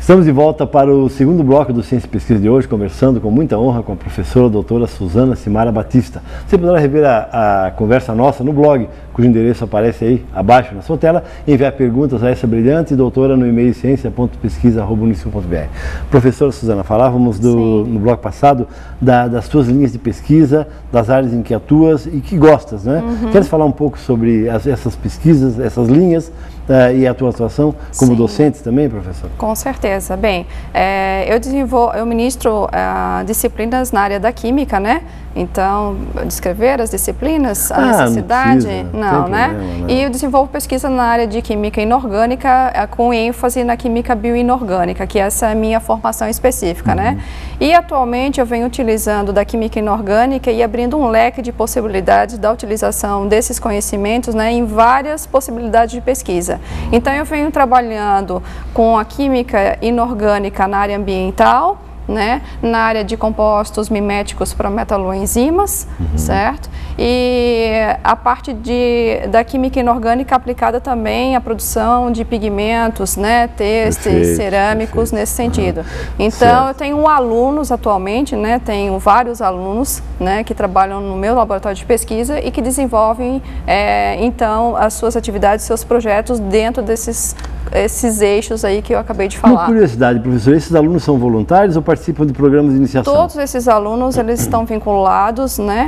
Estamos de volta para o segundo bloco do Ciência e Pesquisa de hoje, conversando com muita honra com a professora doutora Suzana Cimara Batista. Você poderá rever a conversa nossa no blog, cujo endereço aparece aí abaixo na sua tela, e enviar perguntas a essa brilhante doutora no e-mail ciência.pesquisa@unicef.br. Professora Suzana, falávamos no bloco passado das suas linhas de pesquisa, das áreas em que atuas e que gostas, né? Queres falar um pouco sobre essas pesquisas, essas linhas e a tua atuação como docente também, professor? Com certeza. Bem, eu ministro disciplinas na área da química, né? Então, descrever as disciplinas, a necessidade, não, né? Não. E eu desenvolvo pesquisa na área de química inorgânica, com ênfase na química bioinorgânica, que essa é a minha formação específica, né? E atualmente eu venho utilizando da química inorgânica e abrindo um leque de possibilidades da utilização desses conhecimentos, né, em várias possibilidades de pesquisa. Então, eu venho trabalhando com a química inorgânica na área ambiental, né, na área de compostos miméticos para metaloenzimas, certo? E a parte da química inorgânica aplicada também à produção de pigmentos, né, têxteis, cerâmicos, nesse sentido. Então, eu tenho alunos atualmente, né, tenho vários alunos, né, que trabalham no meu laboratório de pesquisa e que desenvolvem, então, as suas atividades, seus projetos dentro desses eixos aí que eu acabei de falar. Uma curiosidade, professor, esses alunos são voluntários ou participam de programas de iniciação? Todos esses alunos, eles estão vinculados, né,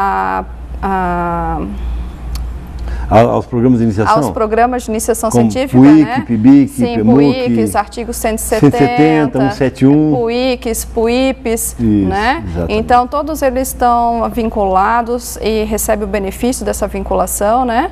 aos programas de iniciação? Aos programas de iniciação científica, PUIC, né? PIBIC, Sim, PEMUC, PUICs, artigo 170, 171, PUICs, PUIPs, né? Exatamente. Então, todos eles estão vinculados e recebem o benefício dessa vinculação, né?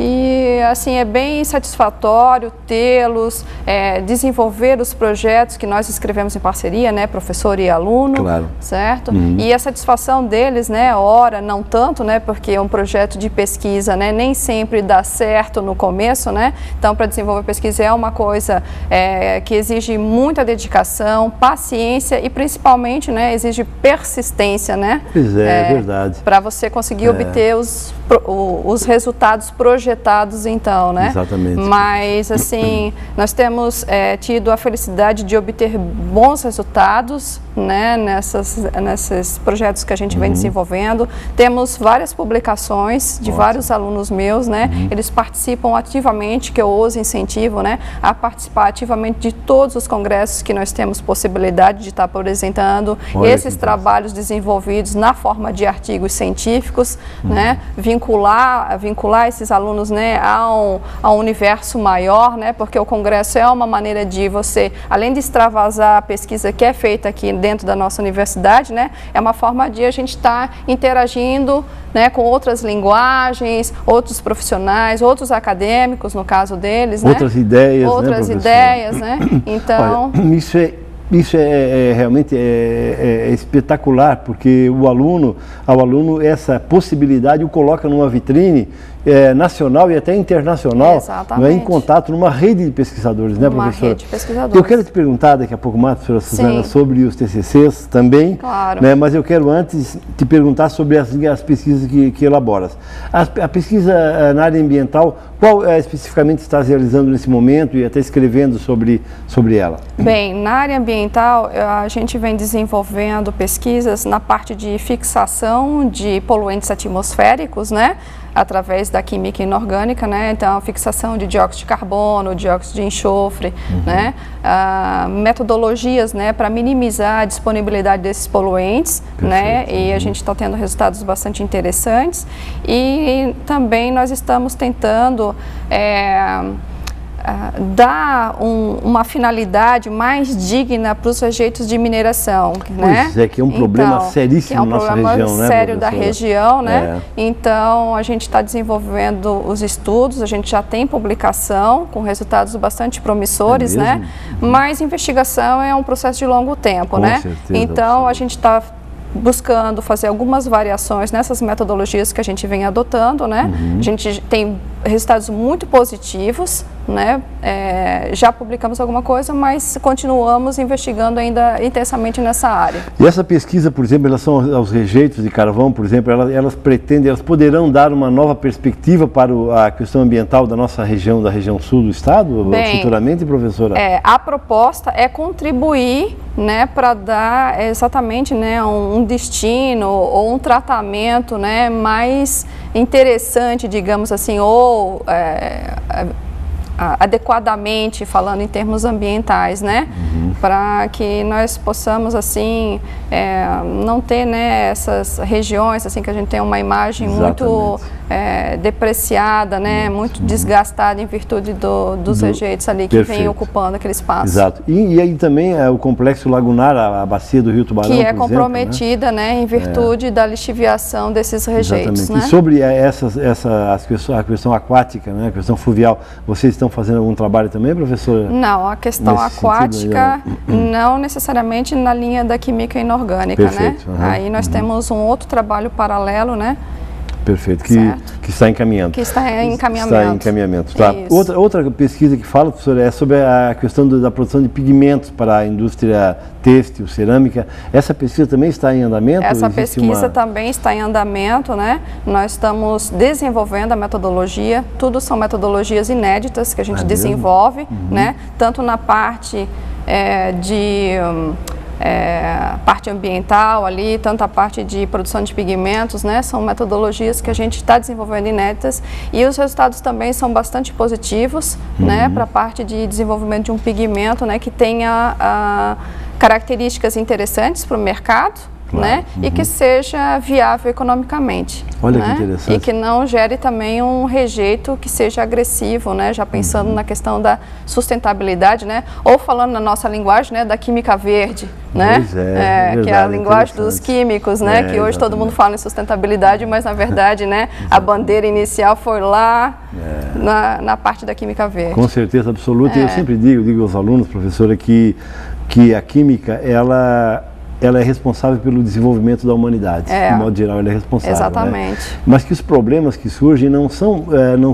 E, assim, é bem satisfatório tê-los, desenvolver os projetos que nós escrevemos em parceria, né, professor e aluno, claro, certo? E a satisfação deles, né, ora, não tanto, né, porque é um projeto de pesquisa, né, nem sempre dá certo no começo, né? Então, para desenvolver pesquisa é uma coisa que exige muita dedicação, paciência e, principalmente, né, exige persistência, né? Pois é verdade. Para você conseguir obter os resultados projetados, então, né? Exatamente. Mas, assim, nós temos tido a felicidade de obter bons resultados, né, nesses projetos que a gente vem desenvolvendo. Temos várias publicações de vários alunos meus, né? Eles participam ativamente, que eu os incentivo, né, a participar ativamente de todos os congressos que nós temos possibilidade de estar apresentando esses trabalhos desenvolvidos na forma de artigos científicos, né? Vincular esses alunos, né, a um universo maior, né, porque o congresso é uma maneira de você, além de extravasar a pesquisa que é feita aqui dentro da nossa universidade, né, é uma forma de a gente estar interagindo, né, com outras linguagens, outros profissionais, outros acadêmicos, no caso deles, outras, né, ideias, outras, né, ideias, né? Então, olha, isso realmente espetacular, porque ao aluno essa possibilidade o coloca numa vitrine nacional e até internacional, não é, em contato numa rede de pesquisadores, né, professora? Uma rede de pesquisadores. Eu quero te perguntar daqui a pouco mais, professora Suzana, sobre os TCCs também, claro, né, mas eu quero antes te perguntar sobre as pesquisas que elaboras. A pesquisa na área ambiental, qual especificamente estás realizando nesse momento e até escrevendo sobre ela? Bem, na área ambiental, a gente vem desenvolvendo pesquisas na parte de fixação de poluentes atmosféricos, né, através da química inorgânica, né, então a fixação de dióxido de carbono, dióxido de enxofre, né, metodologias, né, para minimizar a disponibilidade desses poluentes, né, e a gente está tendo resultados bastante interessantes. E também nós estamos tentando dar uma finalidade mais digna para os rejeitos de mineração, né? Pois é, que é um problema seríssimo na nossa região, né? É um problema sério da região, né? Então, a gente está desenvolvendo os estudos, a gente já tem publicação com resultados bastante promissores, né? Mas investigação é um processo de longo tempo, né? Certeza, então, a gente está buscando fazer algumas variações nessas metodologias que a gente vem adotando, né? A gente tem resultados muito positivos, né? Já publicamos alguma coisa, mas continuamos investigando ainda intensamente nessa área. E essa pesquisa, por exemplo, em relação aos rejeitos de carvão, por exemplo, elas poderão dar uma nova perspectiva para a questão ambiental da nossa região, da região sul do estado, futuramente, professora? A proposta é contribuir, né, para dar exatamente, né, um destino ou um tratamento, né, mais interessante, digamos assim, ou adequadamente falando em termos ambientais, né, para que nós possamos assim não ter, né, essas regiões assim que a gente tem uma imagem muito depreciada, né, muito desgastada em virtude dos rejeitos ali que vem ocupando aquele espaço. Exato. E aí também o complexo lagunar, a bacia do Rio Tubarão, que é comprometida, né, em virtude da lixiviação desses rejeitos. Né? E sobre a questão aquática, né, a questão fluvial, vocês estão fazendo algum trabalho também, professora? Não, a questão aquática não necessariamente na linha da química inorgânica, perfeito, né? Aí nós temos um outro trabalho paralelo, né? Perfeito, que está encaminhando. Que está em encaminhamento. Está em encaminhamento. Tá. Outra pesquisa que fala, professora, é sobre a questão da produção de pigmentos para a indústria têxtil, cerâmica. Essa pesquisa também está em andamento? Essa pesquisa também está em andamento, né? Nós estamos desenvolvendo a metodologia, tudo são metodologias inéditas que a gente desenvolve, né? Tanto na parte parte ambiental ali, tanto a parte de produção de pigmentos, né, são metodologias que a gente está desenvolvendo inéditas e os resultados também são bastante positivos, né, para a parte de desenvolvimento de um pigmento, né, que tenha características interessantes para o mercado, né? E que seja viável economicamente. Olha, né? Que interessante. E que não gere também um rejeito que seja agressivo, né? Já pensando na questão da sustentabilidade, né? Ou falando na nossa linguagem, né? Da química verde, né? Pois verdade, que é a linguagem dos químicos, né? Que hoje todo mundo fala em sustentabilidade, mas na verdade, né? A bandeira inicial foi lá na parte da química verde. Com certeza absoluta. E eu sempre digo aos alunos, professora, que a química, ela é responsável pelo desenvolvimento da humanidade, de modo geral, ela é responsável. Exatamente. Né? Mas que os problemas que surgem não são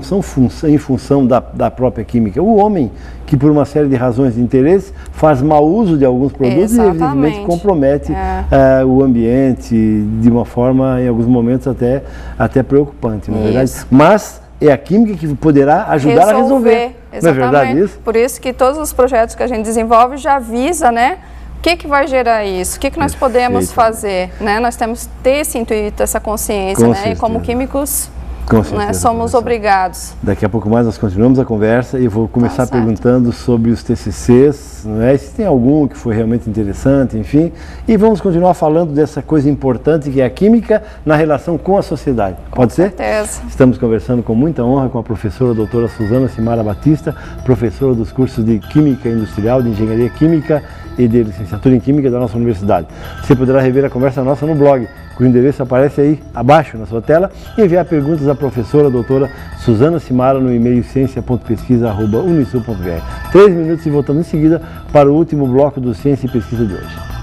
em função da própria química. O homem, que por uma série de razões de interesse, faz mau uso de alguns produtos e evidentemente compromete o ambiente de uma forma, em alguns momentos, até preocupante, não é verdade? Mas é a química que poderá ajudar a resolver. Exatamente. Não é verdade isso? Por isso que todos os projetos que a gente desenvolve já visa, né? O que vai gerar isso? O que nós podemos fazer? Né? Nós temos que ter esse intuito, essa consciência, né? E como químicos, né, somos obrigados. Daqui a pouco mais nós continuamos a conversa e eu vou começar perguntando sobre os TCCs, né? Se tem algum que foi realmente interessante, enfim. E vamos continuar falando dessa coisa importante que é a química na relação com a sociedade. Pode ser? Com certeza. Estamos conversando com muita honra com a professora doutora Suzana Cimara Batista, professora dos cursos de Química Industrial, de Engenharia Química e de Licenciatura em Química da nossa universidade. Você poderá rever a conversa nossa no blog, cujo endereço aparece aí abaixo na sua tela, e enviar perguntas à professora doutora Suzana Cimara no e-mail ciência.pesquisa@unisul.br. 3 minutos e voltamos em seguida para o último bloco do Ciência e Pesquisa de hoje.